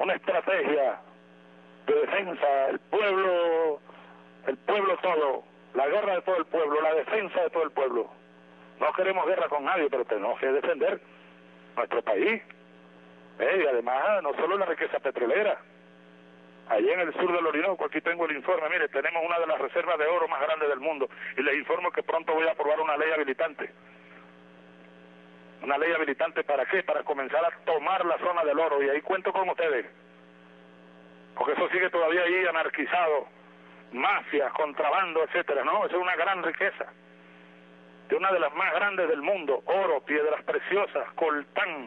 una estrategia de defensa, el pueblo todo, la guerra de todo el pueblo, la defensa de todo el pueblo. No queremos guerra con nadie, pero tenemos que defender nuestro país. Y además, no solo la riqueza petrolera. Allí en el sur del Orinoco, aquí tengo el informe, mire, tenemos una de las reservas de oro más grandes del mundo, y les informo que pronto voy a aprobar una ley habilitante. ¿Una ley habilitante para qué? Para comenzar a tomar la zona del oro, y ahí cuento con ustedes. Porque eso sigue todavía ahí anarquizado, mafias, contrabando, etcétera. No, eso es una gran riqueza. Es una de las más grandes del mundo, oro, piedras preciosas, coltán,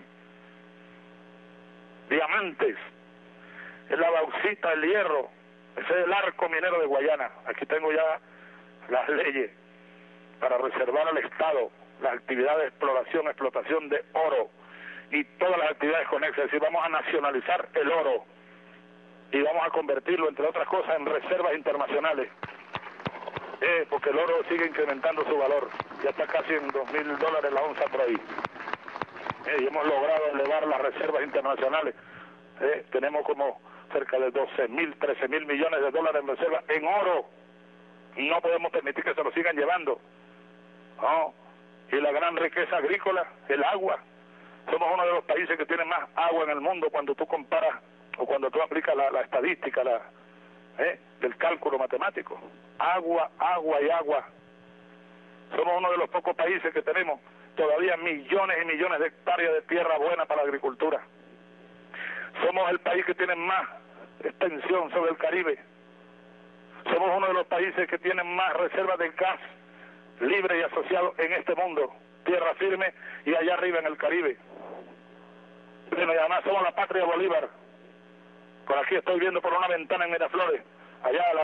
diamantes, la bauxita, el hierro, ese es el arco minero de Guayana. Aquí tengo ya las leyes para reservar al Estado las actividades de exploración, explotación de oro y todas las actividades conexas. Es decir, vamos a nacionalizar el oro y vamos a convertirlo, entre otras cosas, en reservas internacionales. Porque el oro sigue incrementando su valor, ya está casi en $2.000 la onza por ahí. Y hemos logrado elevar las reservas internacionales. Tenemos como cerca de 12.000, 13.000 millones de dólares en reservas en oro. No podemos permitir que se lo sigan llevando. ¿No? Y la gran riqueza agrícola, el agua. Somos uno de los países que tiene más agua en el mundo cuando tú comparas o cuando tú aplicas la estadística del cálculo matemático. Agua, agua y agua. Somos uno de los pocos países que tenemos todavía millones y millones de hectáreas de tierra buena para la agricultura. Somos el país que tiene más extensión sobre el Caribe. Somos uno de los países que tienen más reservas de gas libre y asociado en este mundo, tierra firme y allá arriba en el Caribe. Bueno, y además somos la patria Bolívar. Por aquí estoy viendo por una ventana en Miraflores, allá a la